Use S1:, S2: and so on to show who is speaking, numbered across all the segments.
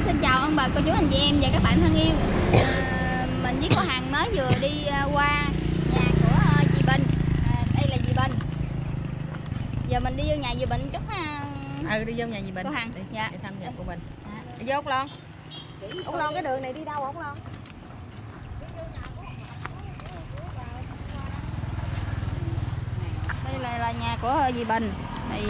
S1: Xin chào ông bà cô chú anh chị em và các bạn thân yêu. Mình với cô Hằng mới vừa đi qua nhà của dì Bình. Đây là dì Bình. Giờ mình đi vô nhà dì Bình chút ha.
S2: Đi vô nhà dì Bình.
S1: Cô Hằng.
S2: Đi,
S1: dạ.
S2: đi thăm nhà cô Bình. Đi vô Úc Loan. Úc Loan cái đường này đi đâu Úc Loan?
S1: Đây là nhà của dì Bình. Thì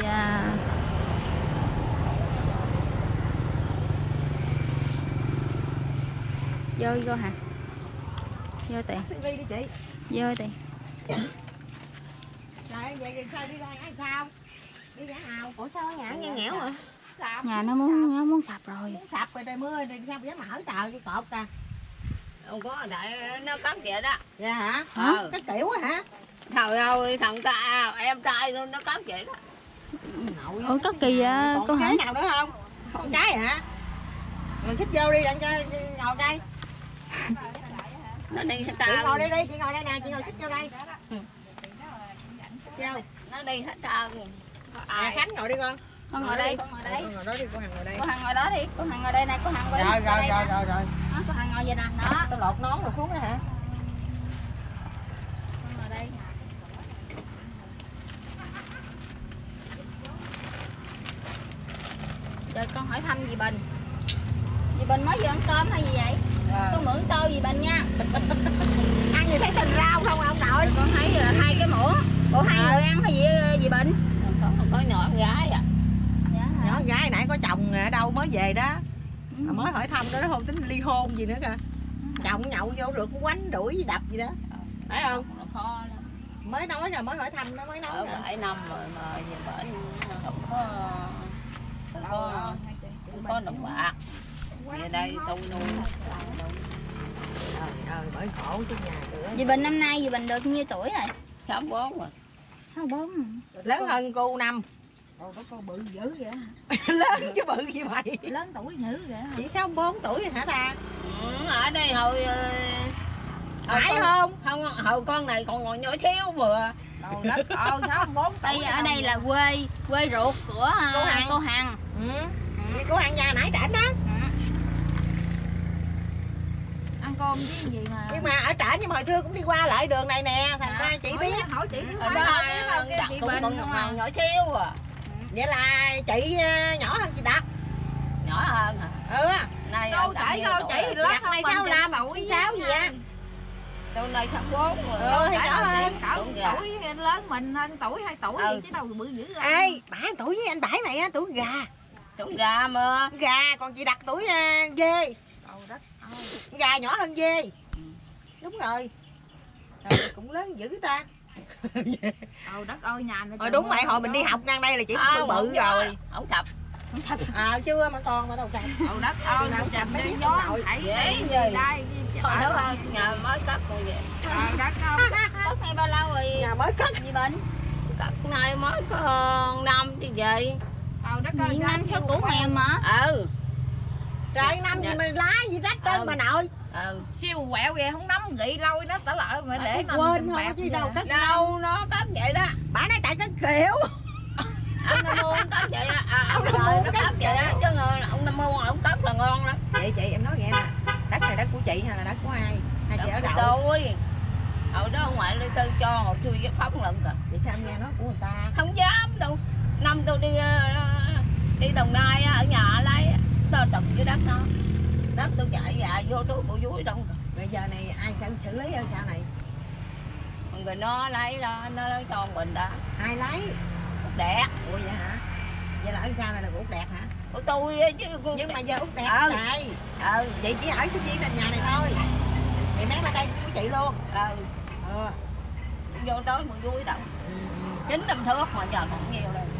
S1: vô hả? Vô tiền.
S2: Đi đi chị.
S1: Vô tiền.
S2: Trời vậy sao đi ra sao? Đi ra nào? Ủa sao nhà nghe nghèo hả? Sạp.
S1: Nhà nó muốn sập rồi.
S2: Muốn sập rồi trời mưa đi sao dám mở trời cái cột ta.
S3: Không có đại nó cất vậy đó.
S2: Dạ hả? Cái kiểu hả?
S3: Trời ơi thằng ta em trai luôn nó cất vậy đó.
S1: Ủa cất kỳ vậy cô hả?
S2: Cái nào nữa không? Con cái hả? Rồi xích vô đi đặng cho ngồi đây.
S3: Nó đi hết
S2: Chị
S3: trơn.
S2: ngồi đây đi, chị ngồi đây nè, chị ngồi xích vô đây.
S3: Vô. Nó đi hết trơn.
S2: Nè Khánh ngồi đi con.
S1: Con ngồi đây, con ngồi đây.
S2: Con ngồi đó đi, cô Hằng ngồi đây.
S1: Cô Hằng ngồi đó đi, cô Hằng ngồi đây nè, cô Hằng quay.
S2: Rồi.
S1: Đó, cô Hằng ngồi vậy nè, đó.
S2: Tôi lột nón rồi xuống đó hả?
S1: Con ngồi đây. Giờ con hỏi thăm dì Bình. Dì Bình mới vừa ăn cơm hay gì vậy? Con mượn tô dì Bình nha.
S2: Ăn gì thấy thịt rau không ông nội?
S1: Con thấy là 2 cái muỗng. Bộ 2 người ăn hay gì dì Bình?
S3: Có nhỏ con gái à.
S1: Dạ hả?
S2: Nhỏ gái nãy có chồng ở đâu mới về đó. Mà mới hỏi thăm đó không tính ly hôn gì nữa kìa. Chồng nhậu vô được quánh đuổi đập gì đó. Phải không?
S3: Kho lắm.
S2: Mới nói rồi, mới hỏi thăm nó mới nói.
S3: Ở 7 năm rồi mà về bển không có đồng bạc. Về đây tôi nuôi.
S2: Trời ơi bởi khổ chứ nhà nữa.
S1: Dì Bình năm nay dì Bình được nhiêu tuổi rồi?
S3: 64 rồi.
S1: 64.
S2: Lớn hơn cô năm.
S1: Ồ, có cô bự dữ vậy hả?
S2: Lớn chứ bự gì mày.
S1: Lớn tuổi dữ vậy hả?
S2: Chị 64 tuổi hả ta?
S3: Ở đây hồi
S2: Phải không?
S3: Không, hồi con này còn ngồi nhỏ xíu vừa.
S1: Đầu đất ơi, 64 tuổi. Ở đây là quê ruột của cô Hằng.
S2: Vậy cô Hằng nhà nãy trển đó.
S1: Ăn cơm chứ gì mà.
S2: Nhưng mà ở trển nhưng mà hồi xưa cũng đi qua lại đường này nè, thành ra chị biết.
S1: Hỏi chị
S3: Ở đó cũng còn nhỏ xíu à.
S2: Vậy là chị nhỏ hơn chị Đạt.
S3: Nhỏ hơn hả? Này
S1: đâu chỉ lớn
S2: Đạt này 65 66 gì á.
S3: Tôi này 64 rồi.
S2: Thì nhỏ hơn.
S1: Tuổi lớn mình hơn tuổi 2 tuổi gì chứ đâu bự dữ rồi.
S2: Ê, bả tuổi với anh Bãi này á, tuổi gà.
S3: Tuổi gà mà.
S2: Gà, còn chị Đạt tuổi dê.
S1: Đầu đất ơi.
S2: Gà nhỏ hơn dê. Đúng rồi. Rồi cũng lớn dữ ta.
S1: Đầu đất ơi nhà này.
S2: Rồi đúng vậy, hồi mình đi học ngang đây là chỉ bự bự rồi.
S3: Không sập.
S2: Chưa mà còn mà đâu sạch.
S1: Đầu đất ơi,
S2: Đâu
S1: chành
S2: mấy
S1: đi
S2: biết
S1: gió
S2: nội.
S1: thảy
S3: Dễ gì.
S1: đây.
S3: Hồi đó thôi, nhà mới cất rồi vậy.
S1: Đầu đất không. Cất hay bao lâu rồi?
S2: Nhà mới cất.
S1: Dì Bình.
S3: Cất nay mới có hơn năm chứ gì.
S1: Đầu đất ơi, năm số củ mềm mà.
S2: Trời năm gì mà lá gì rách trơn bà nội.
S1: Siêu quẹo kìa, không nắm gị lâu nó tả lợi mà để nó
S2: quên thôi chứ đâu cất
S3: Đâu nó cất vậy đó.
S2: Bà nói tại cất kiểu.
S3: Ông Nam Mô cất vậy đó. Ông Nam Mô nó cất vậy đó. Chứ ông Nam Mô ông cất là ngon lắm.
S2: Chị em nói nghe nè. Đất này đất của chị hay là đất của ai? Hai chị ở đâu?
S3: Tôi. Ở đó ngoại Lê Tư cho hồi chui với phóng lận kìa.
S2: Vậy sao em nghe nói của người ta?
S3: Không dám đâu. Năm tôi đi Đồng Nai ở nhà lấy đó trồng dưới đất nó. Đất tôi chạy dài vô túi bộ vui đông kìa.
S2: Bây giờ này ai xử lý hơn sao này?
S3: Rồi nó lấy đó, nó lấy cho mình đó.
S2: Ai lấy?
S3: Út Đẹp.
S2: Ủa vậy hả? Vậy là ở sao này là của Út Đẹp hả?
S3: Của tôi chứ.
S2: Nhưng mà giờ Út Đẹp này. Chị chỉ ở sinh viên nhà này thôi. Thì mấy bên đây của chị luôn.
S3: Vô tới mà vui đâu. 900 thước mà giờ còn nhiều đâu.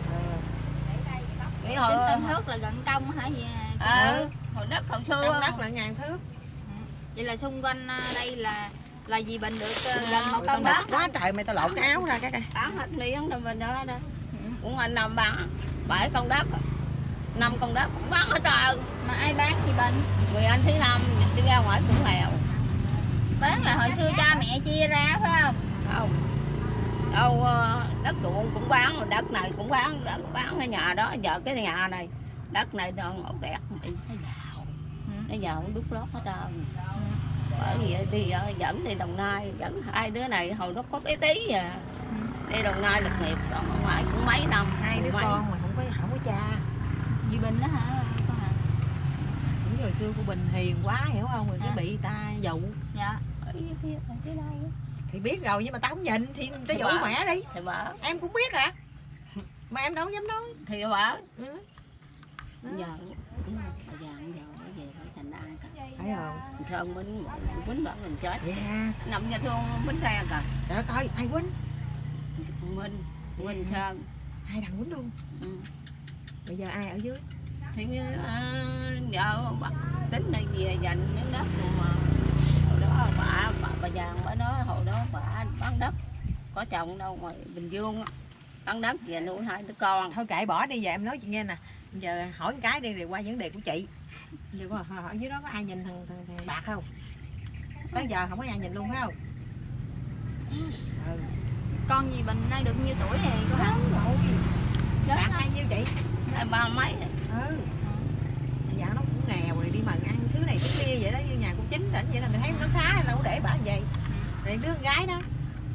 S1: 900 thước là gần công hả gì?
S3: Hồi đất hồi xưa.
S2: Trong đất là 1000 thước.
S1: Vậy là xung quanh đây là dì Bình được gần một công đất.
S2: Quá trời mày tao lột cái áo ra cái đây.
S3: Bán hết miếng rồi mình đó đó. Cũng anh Năm bán 7 con đất. 5 con đất cũng bán hết trơn.
S1: Mà ai bán dì Bình?
S3: Người anh thứ năm đi ra ngoài cũng nghèo.
S1: Bán là hồi xưa cha mẹ chia ra phải không?
S3: Không. Đâu đất ruộng cũng bán, rồi đất này cũng bán cái nhà đó, giờ cái nhà này đất này đơn ổn đẹp mình thấy giàu. nó vào nó đút lót hết trơn. Bởi vì đi dẫn đi Đồng Nai, dẫn hai đứa này hồi nó có bé tí à. Đi Đồng Nai lập nghiệp rồi ở ngoài cũng mấy năm.
S2: Hai đứa con mà không có cha.
S1: Dì Bình đó hả con hả?
S2: Cũng hồi xưa của Bình hiền quá hiểu không, rồi cái bị ta dụ.
S1: Dạ.
S2: Thì biết rồi nhưng mà tao không nhìn thì tao dụ mẹ đi.
S3: Thì vợ.
S2: Em cũng biết à. Mà em đâu dám nói.
S3: Thì vợ.
S2: Ừ.
S3: Giờ thời gian giờ nó về phải thành ai cả.
S2: Thấy không?
S3: Thương Quýnh bận mình chết.
S2: Dạ.
S3: Nằm nhà thương Quýnh xe kìa.
S2: Trời ơi, ai Quýnh?
S3: Quýnh Sơn.
S2: Hai thằng Quýnh luôn.
S3: Ừ.
S2: Bây giờ ai ở dưới?
S3: Thì vợ tính này về dành miếng đất mà hồi đó bà vàng bà nói hồi đó bà bán đất có chồng đâu ngoài Bình Dương bán đất về nuôi hai đứa con.
S2: Thôi kệ bỏ đi, giờ em nói chị nghe nè. Giờ hỏi một cái đi rồi qua vấn đề của chị. Giờ hỏi dưới đó có ai nhìn thằng Bạc không? Tới giờ không có ai nhìn luôn phải không? Ừ.
S1: Con dì Bình nay được nhiêu tuổi thì con hả?
S2: Rồi. Bạc bao nhiêu chị?
S3: Ba mấy.
S2: Ừ. Dạ nó cũng nghèo rồi đi mần ăn xứ này xứ kia vậy đó, như nhà cô Chính rảnh vậy là mình thấy nó khá đâu để bả vậy. Rồi đứa con gái đó.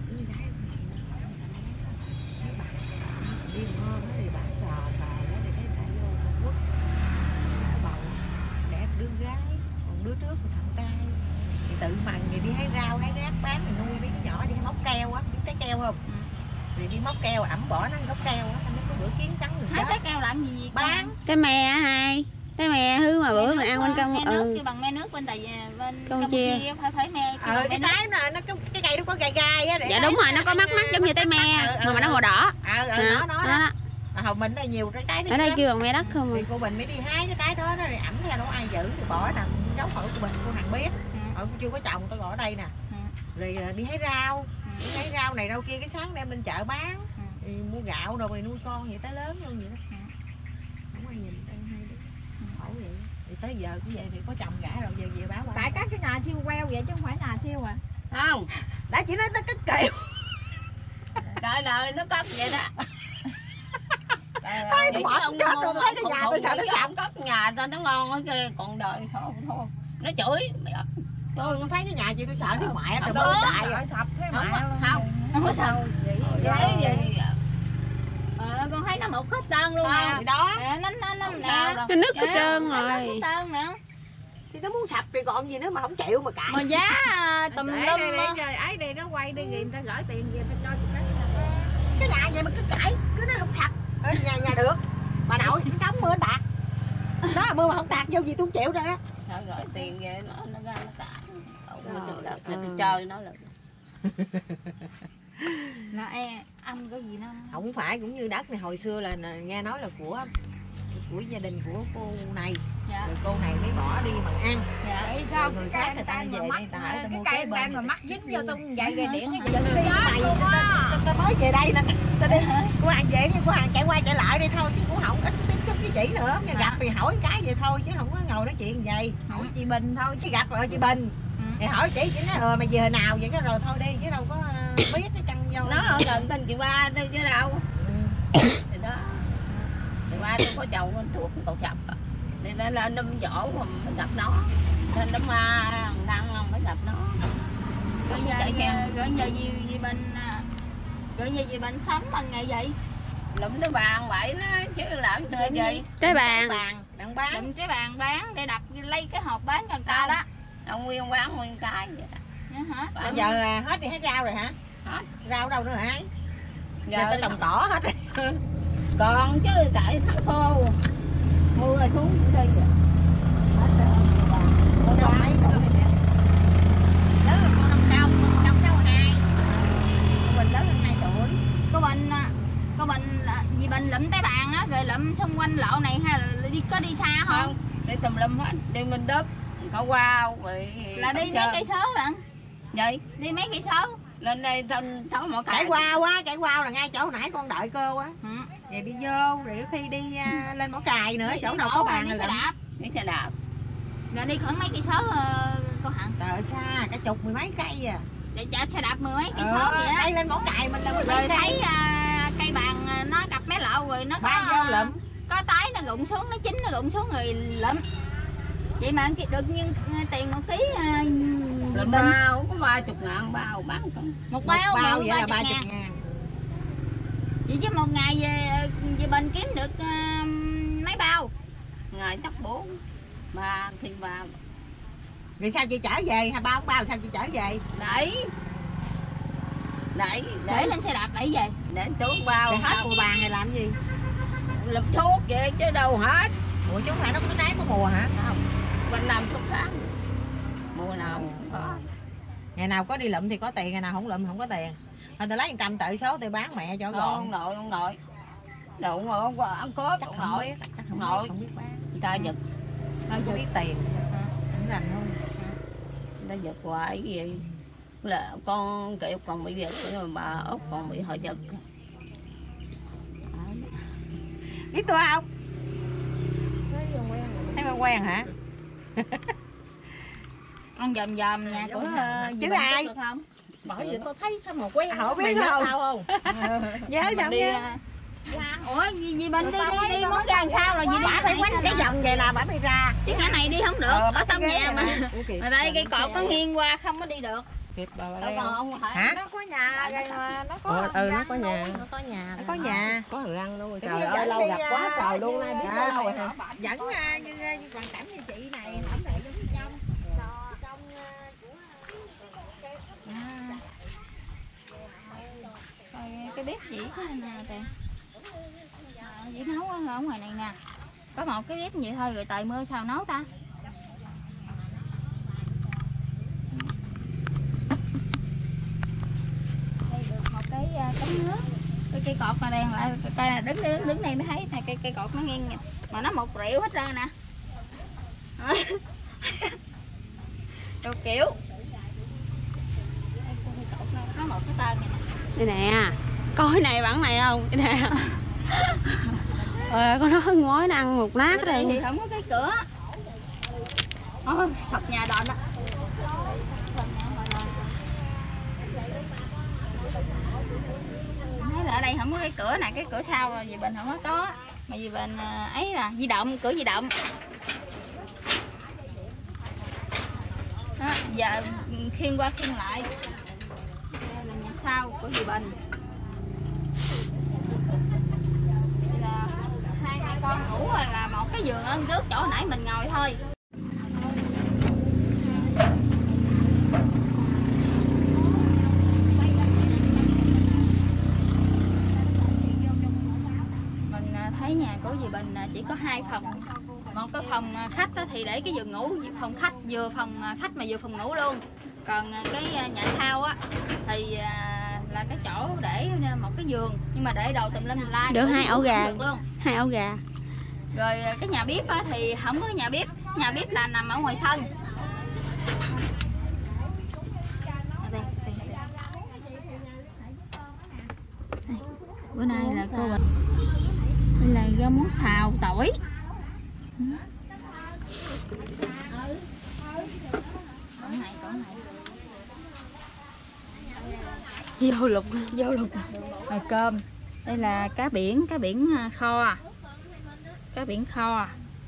S2: Đi ngon nó thì bả sò nó thì thấy bả vô quất. Bầu đẻ đứa gái, còn đứa trước thì thằng trai. Thì tự mần thì đi hái rau hái rác bán rồi nuôi mấy đứa nhỏ đi móc keo á, biết trái keo không? Rồi đi móc keo ẩm bỏ nó gốc keo á, nó có bữa kiến trắng người
S1: Hái trái keo làm gì
S2: bán.
S4: Cái me hai, cái me hư mà bữa mà ăn bên công
S1: me nước kêu bằng me nước bên bên
S4: Campuchia
S1: phải me kêu bằng me
S2: Cái
S1: nước.
S2: trái nó cái cây nó có gai gai á.
S4: Dạ đúng rồi, nó có mắt giống như trái me mà nó màu đỏ.
S2: Đó. Hồi mình là nhiều trái
S4: Ở đây kêu bằng me đất không.
S2: Thì cô Bình mới đi hái cái trái đó rồi ẩm ra đâu ai giữ thì bỏ nè, giống hỏi cô Bình cô Hằng biết. Họ cũng chưa có chồng tôi gọi ở đây nè. Rồi đi hái rau, này rau kia cái sáng đem lên chợ bán. Thì mua gạo rồi nuôi con vậy tới lớn luôn vậy đó. Không ai nhìn đây hai đứa. Khổ vậy. Thì tới giờ cũng vậy thì có chồng cả rồi giờ về báo.
S5: Tại các cái nhà siêu queo vậy chứ không phải nhà siêu à.
S3: Không.
S2: Đã chỉ nói tới cất kiệu.
S3: Trời ơi nó cất vậy đó.
S2: Thôi nó bỏ ông chết rồi lấy cái nhà tôi sợ nó sập.
S3: Cất nhà tao nó ngon ở kia còn đời thôi. Nó chửi.
S2: Tôi con thấy cái nhà chị tôi sợ cái ngoại rồi
S3: Đó.
S2: bơi chạy rồi.
S5: Trời sập thế
S3: Không,
S5: mà.
S3: không có sao.
S1: Lấy gì? Con thấy nó một hết trơn luôn nè.
S3: Thì đó.
S1: Nó nè.
S4: Cái nước hết trơn rồi.
S1: Hết trơn nữa.
S2: Thì nó muốn sập rồi còn gì nữa mà không chịu mà cãi.
S1: Mà giá tùm
S5: Để
S1: lum.
S5: đây trời ấy đi nó quay đi người ta gửi tiền về ta cho tụi
S2: Cái nhà vậy mà cứ cãi cứ nó không sập. Nhà được. Bà nội đóng mưa tạt. Đó mưa mà không tạt vô gì tôi không chịu rồi đó.
S3: Thôi gửi tiền về nó ra nó cãi. Người ta chơi nó là
S1: Nó anh có gì đâu.
S2: Không phải cũng như đất này hồi xưa là nghe nói là của gia đình của cô này.
S1: Dạ.
S2: Rồi cô này mới bỏ đi mà ăn.
S1: Dạ.
S5: Vậy sao
S2: Rồi người
S5: cái
S2: khác
S5: cây
S2: người ta
S5: tan
S2: về
S5: mà
S2: đây
S5: mắc
S2: người ta hỏi ta mua
S5: cái
S2: kế
S5: cây
S2: bên.
S5: tan mà mắc dính vô trong dây dây điện cái
S2: Giận
S5: gì
S2: đi mày ta mới về đây nè. Ta đi cô hàng về nha, cô hàng chạy qua chạy lại đi thôi chứ cũng không ít tiếp xúc với chị nữa. Nghe gặp thì hỏi cái vậy thôi chứ không có ngồi nói chuyện vậy.
S5: hỏi chị Bình thôi
S2: Chứ gặp rồi chị Bình thì hỏi chị nói mày về hồi nào vậy cái rồi thôi đi chứ đâu có biết cái căn dâu.
S3: nó ở gần tên chị Ba đi chứ đâu. Thì đó chị Ba tôi có chồng con thuốc cậu chập nên là đâm chỗ mà mình gặp nó nên đâm ma năng mới gặp nó.
S1: Rồi giờ dì Bình sống bằng ngày vậy?
S3: Lụm cái bàn vậy nó chứ làm gì.
S4: Trái bàn.
S2: Đặng bán.
S1: Lụm trái bàn bán để đập lấy cái hộp bán cho người ta đó.
S3: Ông nguyên bán nguyên cái vậy đó.
S1: Hả?
S2: Bây giờ hết đi hái rau rồi hả?
S3: Hết.
S2: Rau đâu nữa hả? Giờ
S3: Giờ
S2: ta trồng cỏ hết rồi.
S3: còn chứ tại tháng khô mưa rồi xuống đi rồi.
S2: Con rau mấy tuổi nè. Lớn hơn con năm sáu hai. Mình lớn hơn 2 tuổi.
S1: Cô Bình dì Bình lụm trái bàn á rồi lụm xung quanh lộ này hay là có đi xa không?
S3: Đi tùm lum hết, đi Minh Đức, Cậu Quao rồi
S1: Là đi mấy cây số lận.
S3: vậy
S1: Đi mấy cây số?
S3: lên đây thăm cháu một
S2: Chạy qua là ngay chỗ nãy con đợi cô á.
S1: Ừ.
S2: Rồi đi vô rồi khi đi lên Mỏ Cày nữa, chỗ nào có bàn
S1: đi
S2: là
S1: xe đạp.
S3: đi xe đạp.
S1: Rồi đi khoảng mấy cây số cô Hằng?
S2: Trời ơi, xa cả chục mười mấy cây à.
S1: Để chạy xe đạp mười mấy cây số vậy á.
S2: Đây lên Mỏ Cày mình là 10
S1: Rồi
S2: mấy cây.
S1: thấy cây bàn nó cặp mé lộ rồi nó
S2: Ba vô lụm.
S1: có tái nó rụng xuống, nó chín nó rụng xuống rồi lụm. Vậy mà được nhiêu tiền một ký
S3: Là bao có 30.000 bao bán con.
S1: một bao
S2: vậy là
S1: 30.000.
S2: 30.000.
S1: Vậy chứ một ngày về Bình kiếm được mấy bao?
S3: Ngày chắc 4 3 thì 3.
S2: Rồi sao chị chở về? Hai bao bao sao chị chở về?
S3: Đẩy
S1: Để lên xe đạp đẩy về.
S3: để tướng bao.
S2: Rồi hết mùa vàng này làm gì?
S3: Làm thuốc vậy chứ đâu hết.
S2: Ủa chứ không phải nó có trái có mùa hả?
S3: Không. Quanh năm thuốc tháng. Mùa nào cũng có.
S2: Ngày nào có đi lụm thì có tiền, ngày nào không lụm không có tiền. Thôi tôi lấy 100 tự số tôi bán mẹ cho
S3: Không,
S2: gọn.
S3: ông nội. Đụng mà không có ăn cốp
S2: Chắc
S3: ông
S2: không
S3: nội.
S2: biết, chắc không
S3: Nội.
S2: biết, không biết bán.
S3: Người ta giật,
S2: Không biết tiền. Không rành luôn.
S3: người ta giật hoài cái gì. Là con Kiều còn bị giật rồi bà Út còn bị họ giật.
S2: Biết tôi không? Thấy quen hả?
S1: Ăn dòm nhà của
S2: Chứ ai?
S1: được không?
S5: Bởi vì tôi thấy sao mà quen.
S2: Không biết
S5: Mày
S2: không?
S5: nhớ tao không?
S2: Nhớ sao
S1: đi
S2: chứ?
S1: ủa gì Bình đi muốn ra làm sao rồi gì
S2: Bà phải quánh cái vòng vậy là bà mới ra.
S1: chứ ngã này đi không được ở trong nhà mà đây cây cột nó nghiêng qua không có đi được.
S3: Đâu còn ông phải.
S2: Hả?
S5: Nó có nhà rồi mà nó có
S4: nó có nhà.
S5: nó có nhà.
S2: Nó có nhà.
S4: Có thằng răng luôn rồi.
S5: Trời ơi lâu gặp quá trời luôn nay biết đâu rồi hả?
S2: Dẫn như hoàn cảnh như chị này, ổng này giống như trong.
S1: Rồi cái bếp dĩ thế nè tiền dĩ nấu ở ngoài này nè, có một cái bếp vậy thôi rồi trời mưa sao nấu ta. Đây được một cái cống nước, cái cây cột mà đèn lại cây là đứng đây mới thấy này, cây cột nó nghiêng mà nó 1 triệu hết trơn nè. Đồ kiểu nó một cái tên này nè.
S4: Đây nè, coi cái này bản này không? Đây nè. Con nó ngói nó ăn một nát
S1: đây
S4: đây.
S1: thì không có cái cửa. Sập nhà đền đó. Thấy là ở đây không có cái cửa nè, cái cửa sau rồi dì Bình không có. Mà dì Bình ấy là di động, cửa di động. Đó, giờ khiêng qua khiêng lại. Đây là nhà sau của dì Bình. Đây là 2 mẹ con ngủ là một cái giường ở trước chỗ nãy mình ngồi thôi. Mình thấy nhà của dì Bình chỉ có 2 phòng. Một cái phòng khách thì để cái giường ngủ, phòng khách vừa phòng khách mà vừa phòng ngủ luôn. Còn cái nhà sau á thì là cái chỗ để một cái giường nhưng mà để đồ tùm lum la.
S4: Được 2 ổ gà.
S1: Được luôn.
S4: 2 ổ gà.
S1: Rồi cái nhà bếp á thì không có nhà bếp là nằm ở ngoài sân. Bữa nay là cô Bình. Đây là rau muống xào tỏi.
S4: Vô lục.
S1: Rồi cơm. Đây là cá biển kho. Cá biển kho.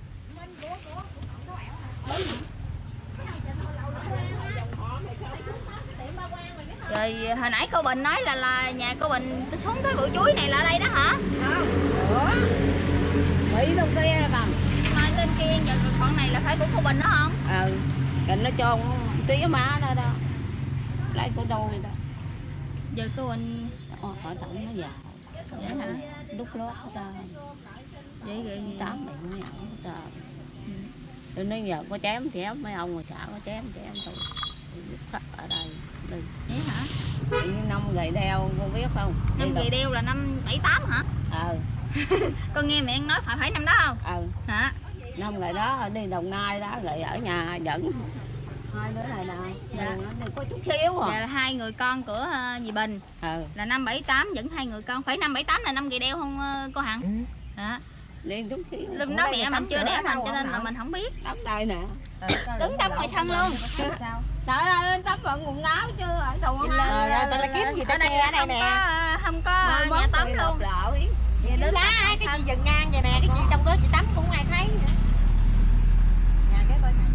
S1: Rồi hồi nãy cô Bình nói là nhà cô Bình xuống cái bụi chuối này là đây đó hả?
S3: Ủa? Mỹ đâu kia bằng.
S1: Mà bên kia giờ con này là phải của cô Bình đó không?
S3: Kình nó cho tía má đó đó. Lấy của đâu vậy đó.
S1: Giờ cô Bình
S3: Hỏi tổng nó già.
S1: vậy hả?
S3: Đúc lót hết ta.
S1: Vậy rồi
S3: 8 miệng nhận hết ta. Tôi nói giờ có chém mấy ông mà chả có chém thôi. Khách ở đây. Đi.
S1: vậy hả?
S3: Tự nhiên năm gậy đeo cô biết không?
S1: Năm gậy đeo là năm 78 hả? Con nghe mẹ nói phải năm đó không? Hả?
S3: Năm ngày đó đi Đồng Nai đó gậy ở nhà dẫn. 2 đứa này nè.
S1: Dạ.
S3: Nó có chút xíu à.
S1: Dạ là 2 người con của dì Bình. Là năm 78 dẫn 2 người con. Phải năm 78 là năm gậy đeo không cô Hằng? Đó.
S3: Đi chút xíu.
S1: Lúc đó mẹ mình chưa đẻ mình cho nên là mình không biết.
S3: Tắm đây nè.
S1: Đứng tắm ngoài sân luôn.
S3: Trời ơi, tắm bằng quần áo chứ ở thùng
S2: Rồi tao là kiếm gì
S1: ở
S2: tao
S1: đây
S2: đây ở đây nè.
S1: không có nhà tắm luôn.
S2: Vậy đứng lá hai cái gì dừng ngang vậy nè, cái gì trong đó chị tắm cũng ai thấy nữa. Nhà cái coi nè.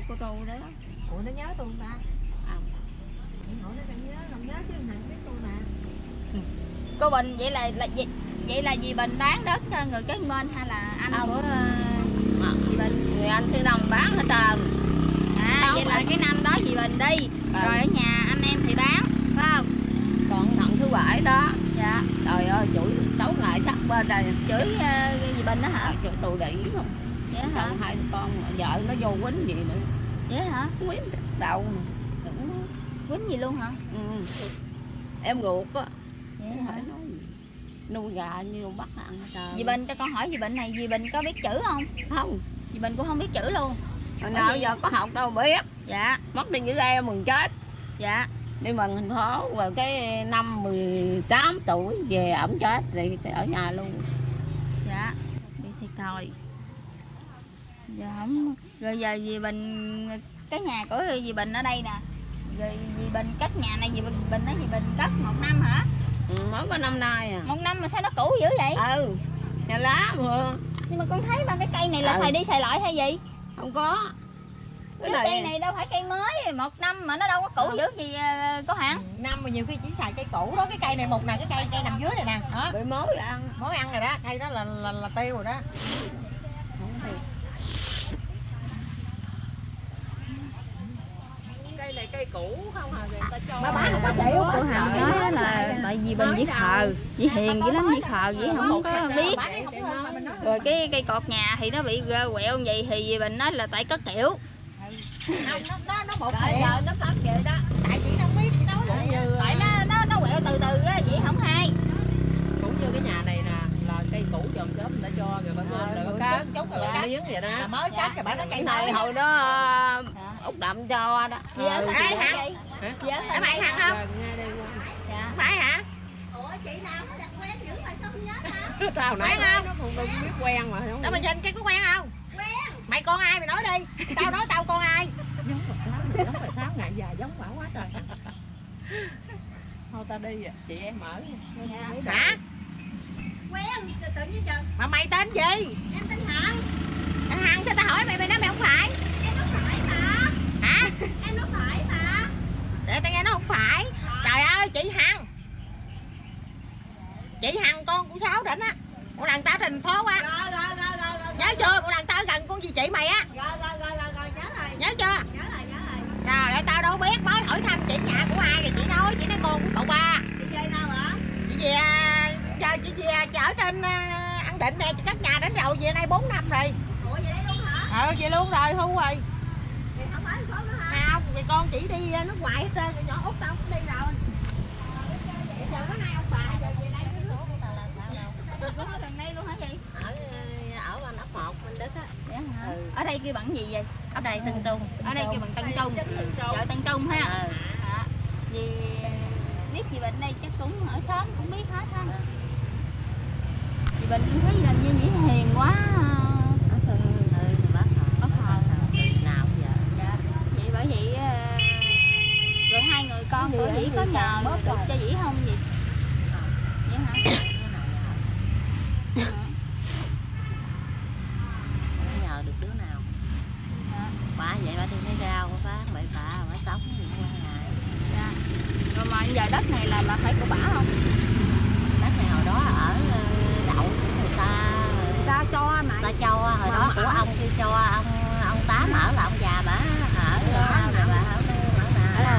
S3: của tôi đó.
S2: Ủa nó nhớ tôi không ta?
S3: À.
S2: Hỏi nó không nhớ chứ thằng biết tôi mà.
S1: Cô Bình vậy là dì Bình bán đất cho người kế bên hay là anh của dì Bình?
S3: Người anh thứ năm bán hết trơn.
S1: Vậy là cái năm đó dì Bình đi, rồi ở nhà anh em thì bán, phải không?
S3: Còn thằng thứ bảy đó.
S1: Dạ.
S3: Trời ơi chửi tối ngày chắc bên đây.
S1: Chửi dì Bình đó hả?
S3: Chửi tù đĩ không?
S1: Vậy hả?
S3: Chồng hai con vợ nó vô quýnh gì nữa.
S1: Vậy hả?
S3: Quýnh đầu nè.
S1: Quýnh gì luôn hả?
S3: Ừ. Em ruột á.
S1: Vậy
S3: Không
S1: hả?
S3: phải nói gì. Nuôi gà như bắt ăn hết trơn.
S1: Dì Bình cho con hỏi dì Bình này, dì Bình có biết chữ không?
S3: Không.
S1: Dì Bình cũng không biết chữ luôn.
S3: Hồi nào giờ có học đâu biết.
S1: Dạ.
S3: Mất đi dưới đây mừng chết.
S1: Dạ.
S3: Đi mừng thành phố rồi cái năm 18 tuổi về ổng chết thì ở nhà luôn.
S1: Dạ. Đi thì coi. Giờ không. Rồi giờ dì Bình cái nhà của dì Bình ở đây nè. Rồi dì Bình cất nhà này dì Bình nói dì Bình cất 1 năm hả?
S3: Ừ, mới có năm nay à.
S1: 1 năm mà sao nó cũ dữ vậy?
S3: Ừ. Nhà lá mà.
S1: Nhưng mà con thấy ba cái cây này là
S3: Ừ.
S1: xài đi xài lại hay gì?
S3: Không có.
S1: Cái cây này đâu phải cây mới, 1 năm mà nó đâu có cũ dữ gì có hẳn.
S2: Năm mà nhiều khi chỉ xài cây cũ đó, cái cây này một nè, cái cây nằm dưới này nè. Đó.
S3: Bị mối ăn.
S2: Mối ăn rồi đó, cây đó là tiêu rồi đó. Cây này cây cũ không à, người ta cho. Má bán không có chịu.
S1: Cô Hằng nói là tại vì Bình dĩ khờ, dĩ hiền dữ lắm, dĩ khờ dĩ không có biết. Rồi cái cây cột nhà thì nó bị quẹo như vậy thì dì Bình nói là tại cất kiểu.
S2: Không, nó một
S3: Tại giờ nó cất vậy đó.
S2: tại chị không biết chị nói
S1: Tại nó quẹo từ từ á, vậy không hay.
S6: Cũng như cái nhà này nè là cây cũ chòm chớp người ta cho rồi bà gom rồi bà cắt
S2: chút rồi
S6: bà miếng vậy đó.
S2: mới cắt rồi bà nói cây
S3: Cái này hồi đó Út Đậm cho đó.
S1: Dì ở
S2: Ai
S1: thành
S2: hả?
S1: vậy? Dì ở
S2: Em
S1: thành
S2: mày hằng không?
S1: Dạ.
S2: Phải hả?
S6: Tao nãy
S2: Quen không?
S6: nó không đâu biết quen mà không.
S2: Đó mày nhìn cái có quen không? Quen. Mày con ai mày nói đi. Tao nói tao con ai?
S6: Giống mà 6 ngày dài giống bả quá trời. Thôi tao đi à, chị em ở.
S2: Hả?
S5: Quen, tự nhiên giờ
S2: Mà mày tên gì?
S5: em tên Hằng.
S2: Thằng Hằng sao tao hỏi mày mày nói mày không phải?
S5: Em nó phải mà.
S2: Hả?
S5: Em nó phải mà.
S2: Để tao nghe nó không phải. Trời ơi chị Hằng. Chị Hằng con của Sáu Đỉnh á. Một lần tao thành phố á.
S5: Rồi.
S2: Nhớ chưa? Một lần tao gần con gì chị mày á.
S5: Rồi, nhớ rồi.
S2: Nhớ chưa?
S5: Nhớ rồi.
S2: Trời ơi tao đâu biết, mới hỏi thăm chị nhà của ai rồi chị nói con của cậu ba.
S5: Chị về đâu hả?
S2: Chị về giờ chị về ở trên An Định nè, chị cất nhà đến rồi về nay 4 năm rồi.
S5: Ủa vậy đấy luôn hả?
S2: Về luôn rồi, thu rồi.
S5: Thì không phải thành phố nữa hả?
S2: Không, vậy con chỉ đi nước ngoài hết trơn, rồi nhỏ Út tao cũng đi rồi. Bây giờ bữa nay ông bà giờ về đây cái số của tao là sao đâu.
S1: Ở gần đây luôn hả chị?
S3: Ở bên ấp 1 bên Đức á.
S1: Dạ hả? Ở đây kêu bằng gì vậy?
S3: Ở đây Tân Trung.
S1: Ở đây kêu bằng Tân Trung. Chợ Tân Trung ha. Vì biết chị Bình đây chắc cũng ở xóm cũng biết hết ha. Chị Bình cũng thấy làm như vậy hiền quá. Bác Hờ.
S3: Nào giờ.
S1: Dạ. Vậy bởi vậy rồi hai người con của dĩ có nhờ được cho dĩ không gì? Vậy hả?
S3: Nhờ được đứa nào. Bà vậy bà đi lấy rau bà sống thì qua ngày.
S1: Dạ. Rồi mà giờ đất này là phải của bả không?
S3: Đất này hồi đó ở đậu của người ta
S2: cho mày.
S3: ta cho hồi đó của ông kia cho ông Tám ở là ông già bả ở rồi bà ở nào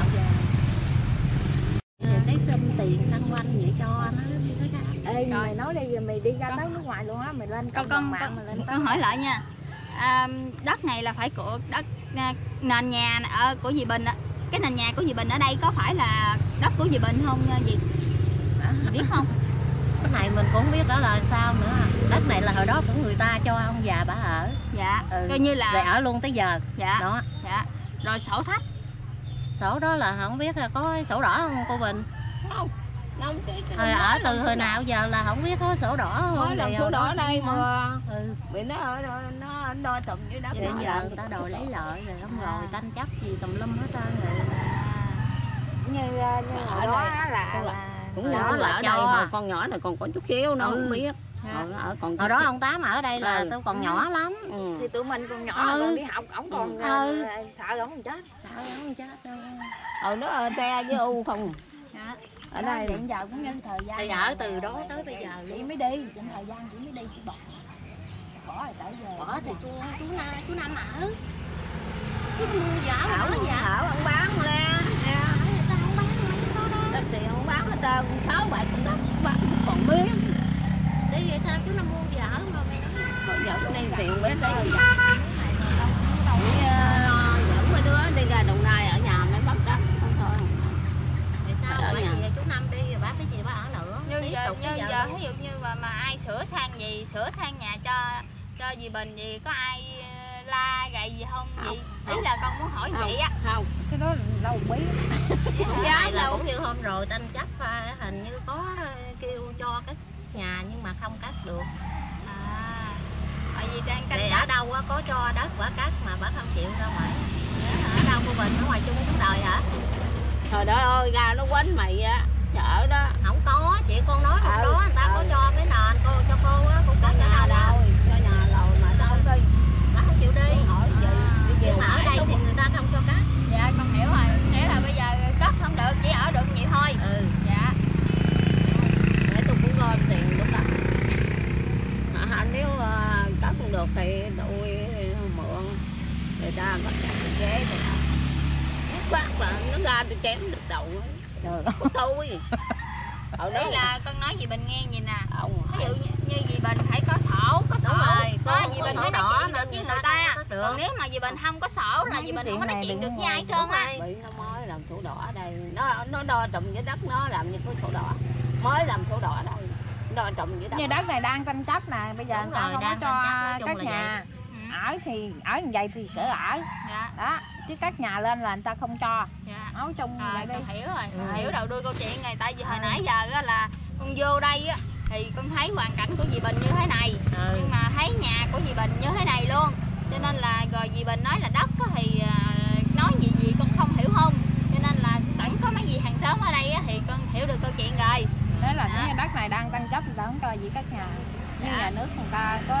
S3: giờ cái xâm tiền xăng quanh vậy cho nó.
S2: Ê mày nói đi giờ mày đi ra tới nước ngoài luôn á, mày lên
S1: Con hỏi lại nha. Đất này là phải của đất nền nhà của dì Bình á. Cái nền nhà của dì Bình ở đây có phải là đất của dì Bình không dì? Dì biết không?
S3: Cái này mình cũng không biết đó là sao nữa. Đất này là hồi đó của người ta cho ông già bả ở.
S1: Dạ. Coi như là
S3: rồi ở luôn tới giờ.
S1: Dạ.
S3: Đó.
S1: Dạ. Rồi sổ sách.
S3: Sổ đó là không biết là có sổ đỏ không cô Bình?
S6: Không.
S3: Ở từ hồi nào giờ là không biết có sổ đỏ không?
S6: Mới làm sổ đỏ đây mà.
S3: Vì
S6: nó đo tùm dưới đất.
S3: vậy giờ người ta đòi lấy lợi rồi không rồi tranh chấp gì tùm lum hết trơn rồi.
S2: Như hồi đó là
S6: Cũng nhỏ là ở đây mà con nhỏ này còn có chút xíu nó không biết.
S2: Hồi đó ông Tám ở đây là tôi còn nhỏ lắm.
S5: Thì tụi mình còn nhỏ còn đi học, ổng còn sợ ổng chết.
S2: Sợ ổng chết đâu.
S3: Hồi đó te với u không.
S1: Ở đây hiện giờ cũng như thời gian.
S2: Thì ở từ đó tới bây giờ
S1: Chị mới đi, trong thời gian chị mới đi chị bỏ rồi tới giờ.
S2: bỏ thì chú Năm ở. Chú mua vợ
S3: Thảo ông bán le.
S2: người ta không bán mấy cái đó đó.
S3: Thì ông bán hết trơn 6-7 cũng đất bán còn miếng.
S2: Đi vậy sao chú Năm mua vợ mà mày nói.
S3: Rồi giờ đi tiền bé đây. Dẫn mấy đứa đi ra Đồng Nai ở nhà mới bắt đất không thôi.
S2: Thì sao bởi vì chú Năm đi rồi bác cái gì bác ở nữa.
S1: Như giờ ví dụ như mà ai sửa sang nhà cho dì Bình gì có ai la gậy gì không gì? Ý là con muốn hỏi vậy á.
S3: Không.
S5: Cái đó lâu bí.
S2: Cái này là cũng như hôm rồi tranh chấp hình như có kêu cho cắt nhà nhưng mà không cắt được.
S1: Tại vì đang tranh
S2: Thì
S1: chấp.
S2: ở đâu có cho đất bả cắt mà bả không chịu ra ngoài. Ở đâu cô Bình ở ngoài chung cuộc đời hả?
S3: Trời đất ơi ra nó quánh mày á. Chợ đó.
S2: Không có, chị con nói không có, người ta có cho cái nền cô cho cô á, cô cắt ở đâu đâu.
S3: Cho nhà rồi mà đâu đi.
S2: Bả không chịu đi.
S3: Hỏi gì?
S2: Nhưng mà ở đây thì người ta không cho cắt.
S1: Dạ con hiểu rồi, nghĩa là bây giờ cất không được, chỉ ở được vậy thôi. Dạ.
S3: Để tôi cũng gom tiền lúc đó. Nếu cất không được thì tôi mượn người ta có chặt cái ghế rồi. Bác là nó ra tôi chém được đầu ấy. Trời ơi tôi.
S1: Đấy là con nói dì Bình nghe gì nè.
S3: Ông
S1: Ví dụ như dì Bình phải có sổ, có sổ. Có dì Bình mới nói chuyện được với người ta. Còn nếu mà dì Bình không có sổ là dì Bình không có nói chuyện được với ai hết trơn á.
S3: bị nó mới làm sổ đỏ ở đây, nó đo trồng với đất nó làm như cái sổ đỏ, mới làm sổ đỏ ở đây, đo trồng với đất.
S5: Như đất này đang tranh chấp nè, bây giờ người ta không có cho các nhà. Ở thì ở như vậy thì kể ở.
S1: Dạ.
S5: Đó, chứ các nhà lên là người ta không cho.
S1: Dạ.
S5: Nói chung vậy đi.
S1: Con hiểu rồi, hiểu đầu đuôi câu chuyện này. Tại vì hồi nãy giờ á là con vô đây á thì con thấy hoàn cảnh của dì Bình như thế này, nhưng mà thấy nhà của dì Bình như thế này luôn, cho nên là rồi dì Bình nói là đất á thì nói gì con không hiểu không, cho nên là sẵn có mấy dì hàng xóm ở đây á thì con hiểu được câu chuyện rồi.
S5: Thế là cái đất này đang tranh chấp, người ta không cho gì các nhà. Như nhà nước người ta có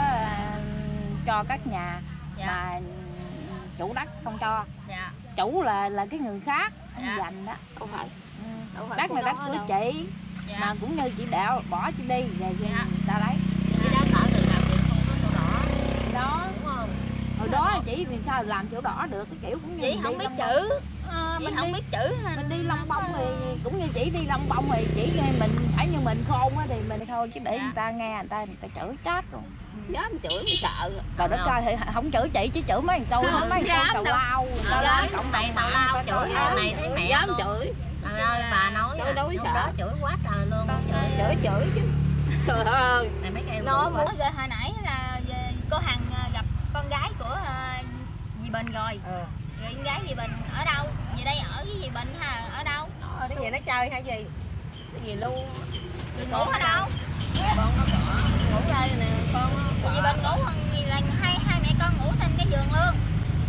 S5: cho các nhà mà chủ đất không cho.
S1: Dạ.
S5: Chủ là cái người khác dành đó.
S3: Không phải.
S5: Đất này đất của chị.
S1: Dạ.
S5: Mà cũng như chị đạo bỏ chị đi về người ta lấy.
S2: Cái đất ở từ nào chị không có sổ đỏ.
S5: Đó.
S2: Đúng không?
S5: Hồi đó chị vì sao làm sổ đỏ được, cái kiểu cũng như
S1: Chị không biết chữ. Chị không biết chữ.
S5: Mình đi Long Bông thì cũng như chị đi Long Bông thì chỉ mình phải như mình khôn á thì mình thôi, chứ để người ta nghe người ta chửi chết rồi.
S3: Dám chửi mới sợ.
S5: Trời đất ơi, thì không chửi chị chứ chửi mấy thằng tôi hết, mấy thằng tôi tào lao.
S2: Cộng này tào lao chửi này thấy mẹ
S3: dám
S2: luôn.
S3: chửi.
S2: Trời ơi bà nói
S3: Tôi đâu biết
S2: lúc đó chửi quá trời luôn.
S3: Chửi chứ. Trời ơi.
S2: Này mấy em
S1: Nó mới rồi hồi nãy là cô Hằng gặp con gái của dì Bình rồi. Rồi con gái dì Bình ở đâu? Về đây ở với dì Bình ha, ở đâu?
S6: Cái gì nó chơi hay gì?
S3: Cái gì luôn.
S1: Dì ngủ ở đâu?
S3: Con nó cỏ. Ngủ đây nè, con nó
S1: Dì Bình ngủ gì là hai mẹ con ngủ trên cái giường luôn.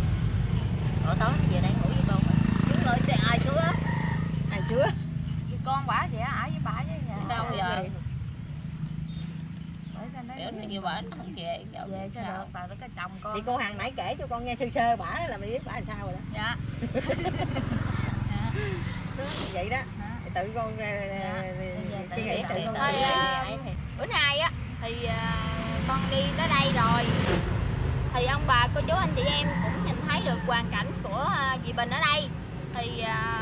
S2: Ở tối về đây ngủ với con.
S3: Đúng rồi, thì ai chưa?
S6: Ai chưa?
S5: Con bả vậy ở với bả với nhà.
S3: Đâu giờ?
S5: Để
S3: Kiểu như bà nó không về.
S5: về cho được, bà nó cái chồng con.
S6: Thì cô Hằng nãy kể cho con nghe sơ sơ bả là mày biết bả làm sao rồi đó.
S1: Dạ.
S6: Vậy đó. Thì tự con suy nghĩ tự con.
S1: Bữa nay á thì con đi tới đây rồi thì ông bà cô chú anh chị em cũng nhìn thấy được hoàn cảnh của dì Bình ở đây. Thì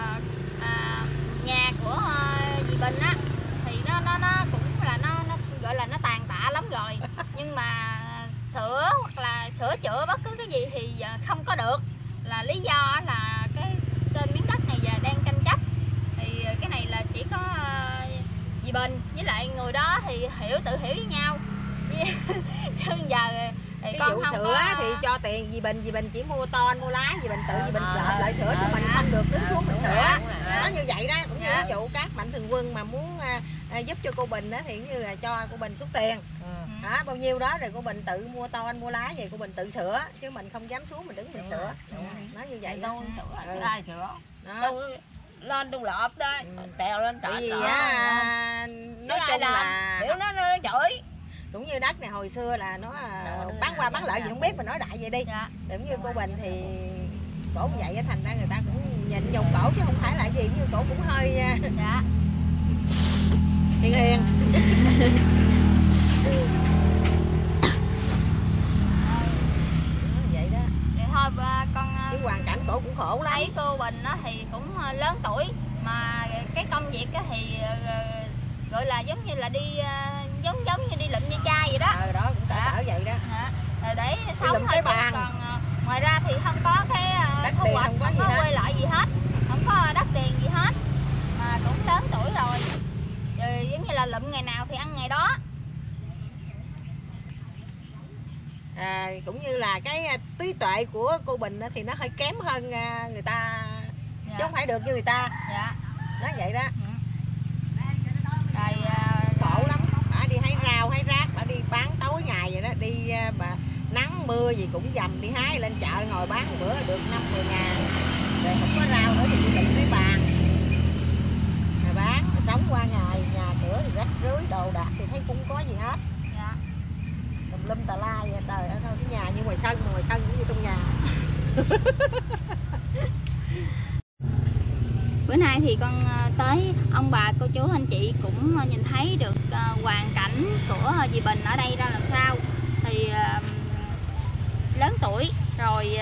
S1: nhà của dì Bình á thì nó cũng là nó gọi là nó tàn tạ lắm rồi, nhưng mà sửa hoặc là sửa chữa bất cứ cái gì thì không có được, là lý do là cái trên miếng đất này giờ đang tranh chấp. Thì cái này là chỉ có dì Bình với lại người đó thì tự hiểu với nhau. Chứ giờ thì
S6: Cái
S1: con
S6: vụ
S1: không
S6: sửa
S1: có...
S6: thì cho tiền dì Bình chỉ mua ton mua lá, dì Bình tự dì Bình lại sửa chứ mình không được đứng xuống mình sửa. Nó như vậy đó, cũng như ví dụ các mạnh thường quân mà muốn giúp cho cô Bình đó thì như là cho cô Bình số tiền. Đó, bao nhiêu đó rồi cô Bình tự mua ton mua lá về cô Bình tự sửa, chứ mình không dám xuống mình đứng mình sửa. Nó như vậy
S3: Tôi sửa, ai sửa.
S6: đó.
S3: Tôi lên tôi lợp đó, tèo lên
S6: Tại
S3: trời
S6: vì
S3: trời.
S6: nói chung là
S3: biểu nó chửi.
S6: cũng như đất này hồi xưa là nó bán qua bán lại gì không biết, mình nói đại vậy đi.
S1: Dạ.
S6: Giống như cô Bình thì cổ như vậy thành ra người ta cũng nhìn vòng cổ chứ không phải là gì, như cổ cũng hơi
S1: Dạ.
S6: hiền hiền. Vậy đó.
S1: Vậy thôi con
S6: Cái hoàn cảnh cổ cũng khổ lắm.
S1: thấy cô Bình á thì cũng lớn tuổi mà cái công việc á thì gọi là giống như là đi giống như đi lụm ve chai vậy đó.
S6: Đó cũng cỡ vậy đó.
S1: Dạ. Để sống
S6: lụm
S1: thôi
S6: cái
S1: chứ
S6: bàn.
S1: còn ngoài ra thì không có cái thu hoạch, không có quay lại gì hết, không có đất tiền gì hết, mà cũng lớn tuổi rồi. Rồi giống như là lụm ngày nào thì ăn ngày đó.
S6: Cũng như là cái trí tuệ của cô Bình thì nó hơi kém hơn người ta,
S1: Dạ.
S6: chứ không phải được như người ta.
S1: Dạ.
S6: Nói vậy đó.
S1: Rồi
S6: Khổ lắm. Bà đi hái rau hái rác, bà đi bán tối ngày vậy đó, đi bà nắng mưa gì cũng dầm đi hái, lên chợ ngồi bán một bữa là được 5-10 ngàn. Rồi không có rau nữa thì đi lụm cái bàn rồi bán, rồi sống qua ngày, nhà cửa thì rách rưới, đồ đạc thì thấy cũng có gì hết.
S1: dạ.
S6: Lum tà la vậy, trời ơi, thôi cái nhà như ngoài sân cũng như trong nhà.
S1: Bữa nay thì con tới ông bà cô chú anh chị cũng nhìn thấy được hoàn cảnh của dì Bình ở đây ra làm sao. Thì lớn tuổi rồi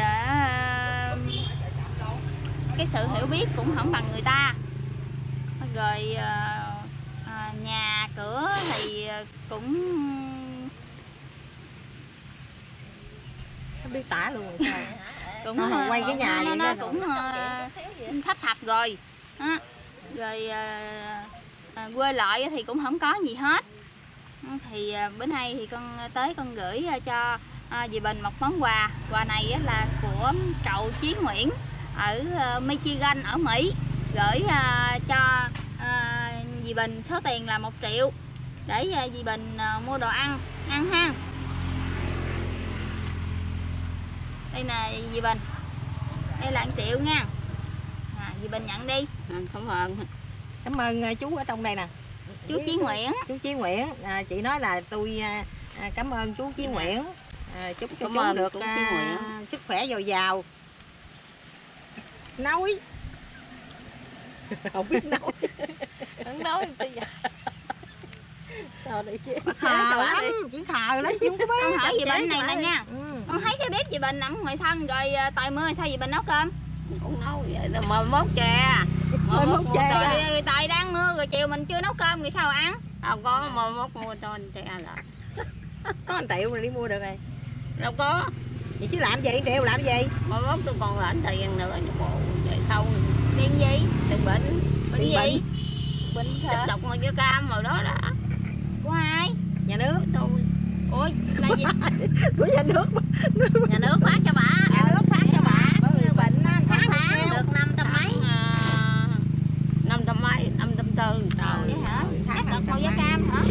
S1: cái sự hiểu biết cũng không bằng người ta. Rồi nhà cửa thì cũng
S6: Không biết tả luôn rồi sao.
S1: cũng
S6: quay cái nhà vậy
S1: nó
S6: đó,
S1: cũng sắp sập rồi đó. Rồi quê lại thì cũng không có gì hết. Thì bữa nay thì con tới con gửi cho dì Bình một món quà. Quà này là của cậu Chí Nguyễn ở Michigan ở Mỹ gửi cho dì Bình số tiền là 1 triệu để dì Bình mua đồ ăn ha. Đây nè dì Bình, đây là 1 triệu nha. Dì Bình nhận đi.
S6: Cảm ơn chú ở trong đây nè,
S1: Chú Chí Nguyễn.
S6: Chú Chí Nguyễn. Chị nói là tôi cảm ơn chú Chí Nguyễn. Chúc cho chú được sức khỏe dồi dào. Nói không biết nói.
S2: Không nói bây giờ.
S6: Sao để chứ?
S1: Khờ lắm,
S6: chỉ khờ lắm chứ không có biết.
S1: Con hỏi dì Bình này nè nha.
S6: Ừ.
S1: Con thấy cái bếp dì Bình nằm ngoài sân rồi trời mưa sao dì Bình nấu cơm?
S3: Cũng nấu vậy là mà mốt chè.
S6: Mà mốt chè.
S1: Rồi trời đang mưa rồi chiều mình chưa nấu cơm rồi sao ăn?
S3: Không có mà mốt mua cho anh chè là.
S6: Có 1 triệu rồi đi mua được rồi.
S3: Đâu có.
S6: Vậy chứ làm gì 1 triệu làm gì?
S3: Mà mốt tôi còn lãnh tiền nữa cho bộ vậy không.
S1: Tiền gì?
S3: Tiền bệnh.
S1: Bệnh gì?
S3: Bệnh chất độc mà với cam rồi đó đó.
S1: Của ai?
S6: Nhà nước.
S3: Tôi.
S1: Ủa là gì?
S6: Của nhà nước.
S3: Nhà nước phát cho bà.
S6: Nhà nước phát cho bà. Bệnh
S3: Tháng được 500 mấy. 500 mấy, 540.
S1: Vậy hả? Chắc đợt màu da cam hả?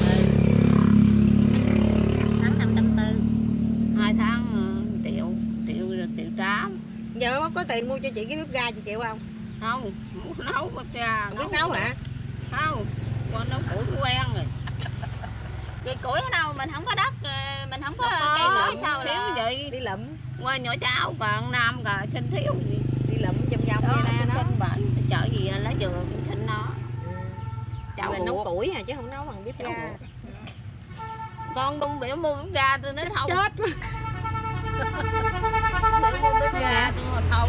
S3: Tháng 540. 2 tháng triệu 8.
S6: Giờ có tiền mua cho chị cái bếp ga chị chịu không?
S3: Không, muốn nấu bắp cha.
S6: Không biết nấu hả?
S3: Không, con nấu củi quen rồi.
S1: Rồi củi ở đâu? Mình không có đất, mình không có cây củi sao
S3: thiếu
S1: là
S3: vậy?
S6: Đi lụm.
S3: Qua nhỏ cháu còn nam rồi xin thiếu gì.
S6: Đi lụm vòng
S3: Đó,
S6: vậy nè nó.
S3: xin bệnh, chợ gì lấy dừa cũng xin nó. Cháu
S6: Mình nấu củi à chứ không nấu bằng bếp ga.
S3: Con đung biểu mua bếp ga tôi nói không.
S6: Chết quá.
S3: Bếp ga tôi nói không.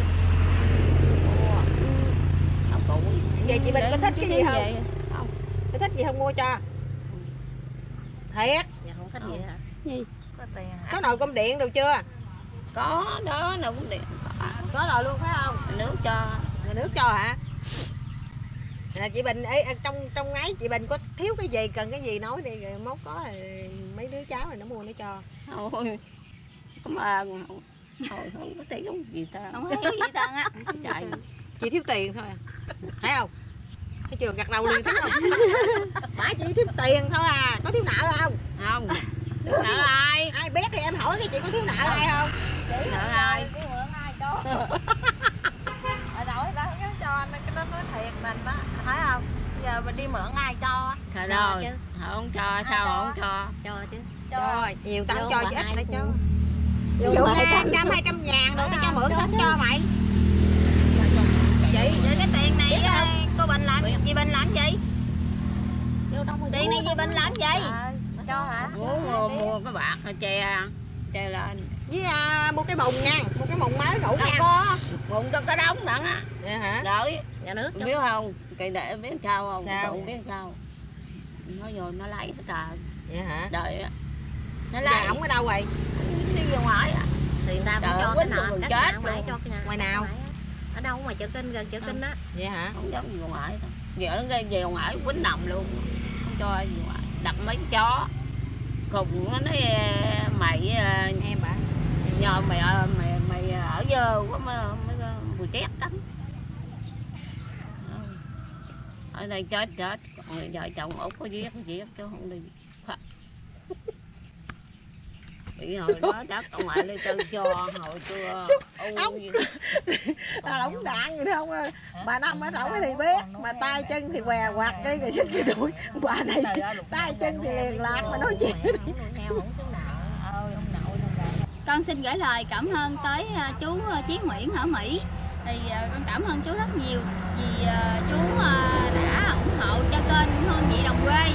S3: Nấu củi.
S6: Vậy chị Bình có thích cái gì không?
S3: Không.
S6: Có thích gì không mua cho? Thiệt.
S3: Dạ không thích gì hả?
S2: Có tiền.
S6: Có nồi cơm điện đâu chưa?
S3: Có đó, nấu cũng điện.
S6: Có nồi luôn phải không?
S3: Nước cho.
S6: Nhà nước cho hả? Chị Bình ấy trong ấy chị Bình có thiếu cái gì, cần cái gì nói đi rồi mốt có rồi mấy đứa cháu này nó mua nó cho.
S3: Thôi. Cảm ơn. Thôi không có thiếu gì ta.
S1: không có thiếu gì trơn á.
S3: Chạy.
S6: Chị thiếu tiền thôi à. Thấy không? Thấy chưa, gật đầu liền thấy không? Bả chỉ thiếu tiền thôi à, có thiếu nợ không?
S3: Không. Nợ ai?
S6: Ai biết thì em hỏi cái chị có thiếu nợ ai không?
S3: Nợ ai?
S2: Cái mượn ai cho. Hồi đầu người ta không dám cho anh, cái nó nói thiệt mình đó, thấy không?
S3: giờ mình đi mượn ai cho?
S2: Trời
S3: Cho
S2: ơi,
S3: chứ.
S2: không cho, sao không cho?
S3: Cho chứ.
S6: Cho nhiều tao cho chứ ít tao cho. Ví
S3: Vô
S6: dụ
S3: mà
S6: 100 200 ngàn rồi tao cho mượn hết cho mày.
S1: vậy cái tiền này cô Bình làm gì, Bình làm gì, tiền này gì Bình làm gì?
S3: Cho hả?
S2: Mua cái bạc che lên.
S6: Với mua cái bùng nha, mua cái bùng mới ngủ
S2: Đâu
S6: nha.
S2: có, bụng trong cái đống nặng á.
S6: Vậy hả?
S2: Rồi,
S3: Nhà nước cho.
S2: biết không? Kỳ để biết sao không?
S6: Sao?
S2: Bụng biết sao? Nó vô nó lấy hết trời.
S6: Vậy hả?
S2: Đợi á. Nó
S6: Giờ
S2: lấy.
S6: ổng ở đâu rồi?
S2: Đi vô ngoài á.
S3: Thì người ta cũng
S2: Trời
S3: cho
S2: ơi,
S3: cái
S2: quýnh
S3: nào
S2: luôn
S3: các
S2: chết
S3: nhà phải
S2: luôn.
S3: cho cái nhà.
S6: Ngoài nào?
S3: Ở đâu ngoài chợ Kinh, gần chợ Kinh á.
S6: Vậy hả?
S2: Không dám vô ngoài đâu. Giờ nó gây về ngoài quýnh nằm luôn. Không cho ai vô ngoài. Đập mấy con chó. Khùng nó nói mày
S6: Em bà.
S2: nhờ mày ở dơ quá mới mùi tét lắm. Ở đây chết, còn vợ chồng út có giết chứ không đi. Bị hồi đó đất ở ngoài đây tư cho hồi chưa
S6: Tao lỏng đạn rồi không? Bà Năm ở trỏng thì biết, mà tay chân thì què quạt đi rồi xích cái đuổi. Bà này tay chân thì liền lạc mà nói chuyện.
S1: Con xin gửi lời cảm ơn tới chú Chí Nguyễn ở Mỹ. Thì con cảm ơn chú rất nhiều vì chú đã ủng hộ cho kênh Hương Vị Đồng Quê,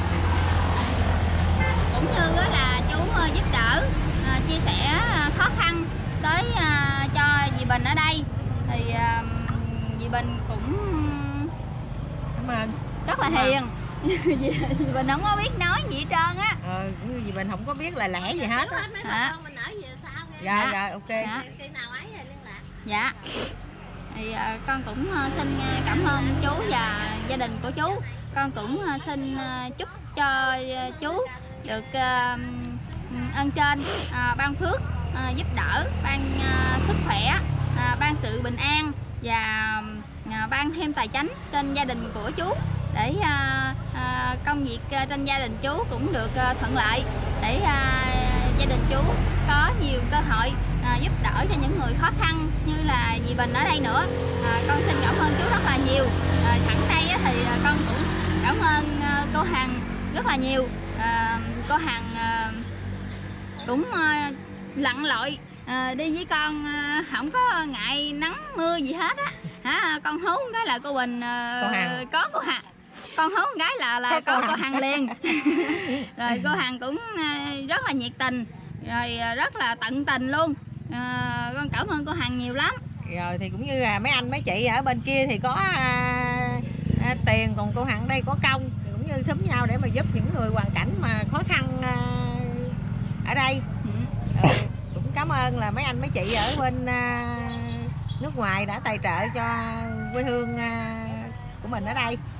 S1: cũng như là chú giúp đỡ chia sẻ khó khăn tới cho dì Bình ở đây. Thì dì Bình cũng
S6: Cảm ơn.
S1: rất là hiền. Dì Bình không có biết nói gì hết trơn á.
S6: Dì Bình không có biết là lẽ gì hết.
S1: Hả?
S3: Mình ở về sau nghe.
S6: Rồi rồi ok.
S1: Dạ.
S3: Khi nào ấy thì liên lạc.
S1: Dạ. Thì con cũng xin cảm ơn chú và gia đình của chú. Con cũng xin chúc cho chú được ơn trên ban phước giúp đỡ, ban sức khỏe, ban sự bình an và ban thêm tài chánh trên gia đình của chú, để công việc trên gia đình chú cũng được thuận lợi, để gia đình chú có nhiều cơ hội giúp đỡ cho những người khó khăn như là dì Bình ở đây nữa. Con xin cảm ơn chú rất là nhiều. Sẵn đây thì con cũng cảm ơn cô Hằng rất là nhiều. Cô Hằng cũng lặn lội đi với con, không có ngại nắng mưa gì hết á. Con hú cái là cô Bình có cô Hằng, con hú cái là cô Hằng liền. Rồi cô Hằng cũng rất là nhiệt tình, rồi rất là tận tình luôn. Con cảm ơn cô Hằng nhiều lắm.
S6: Rồi thì cũng như là mấy anh mấy chị ở bên kia thì có tiền, còn cô Hằng đây có công, cũng như xúm nhau để mà giúp những người hoàn cảnh mà khó khăn ở đây. Cũng cảm ơn là mấy anh mấy chị ở bên nước ngoài đã tài trợ cho quê hương của mình ở đây.